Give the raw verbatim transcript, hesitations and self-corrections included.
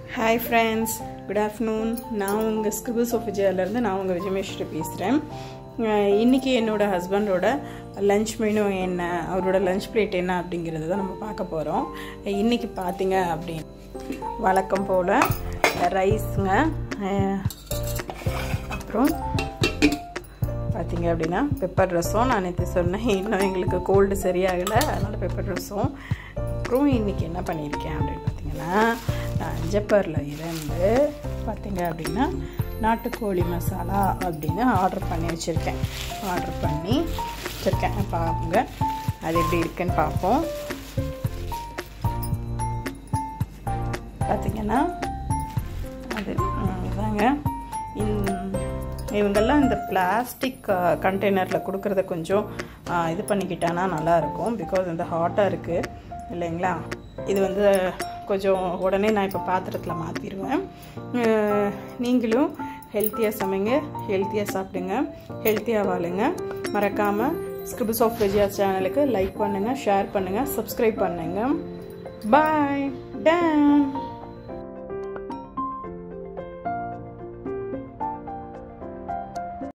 Hi friends, good afternoon. நான் உங்கள் scribbles of விஜயாலேருந்து நான் உங்கள் விஜயமேஸ்வரி பேசுகிறேன். இன்றைக்கி என்னோட ஹஸ்பண்டோட லஞ்ச் மெனு என்ன, அவரோட லஞ்ச் பிளேட் என்ன அப்படிங்கிறது தான் நம்ம பார்க்க போகிறோம். இன்றைக்கி பார்த்தீங்க அப்படின்னு வழக்கம் போல் ரைஸுங்க, அப்புறம் பார்த்தீங்க அப்படின்னா பெப்பர் ரசம். நான் நேற்று சொன்னேன் இன்னும் எங்களுக்கு கோல்டு சரியாகலை, அதனால் பெப்பர் ரசம். அப்புறம் இன்றைக்கி என்ன பண்ணியிருக்கேன் அப்படின்னு பார்த்தீங்கன்னா, ஜப்பரில் இருந்து பார்த்தீங்க அப்படின்னா நாட்டுக்கோழி மசாலா அப்படின்னு ஆர்டர் பண்ணி வச்சுருக்கேன். ஆர்டர் பண்ணி வச்சுருக்கேன். பாருங்க அது எப்படி இருக்குன்னு பார்ப்போம். பார்த்திங்கன்னா அது இதாங்க. இவங்கெல்லாம் இந்த பிளாஸ்டிக் கண்டெய்னரில் கொடுக்குறத கொஞ்சம் இது பண்ணிக்கிட்டானா நல்லாயிருக்கும். பிகாஸ் இந்த ஹாட்டாக இருக்குது இல்லைங்களா. இது வந்து கொஞ்சம் உடனே நான் இப்போ பாத்திரத்தில் மாற்றிடுவேன். நீங்களும் ஹெல்த்தியாக சமைங்க, ஹெல்த்தியாக சாப்பிடுங்க, ஹெல்த்தியாக வாழுங்க. மறக்காமல் ஸ்கிரிபிள்ஸ் ஆஃப் விஜயா சேனலுக்கு லைக் பண்ணுங்கள், ஷேர் பண்ணுங்கள், சப்ஸ்கிரைப் பண்ணுங்கள். Bye ton.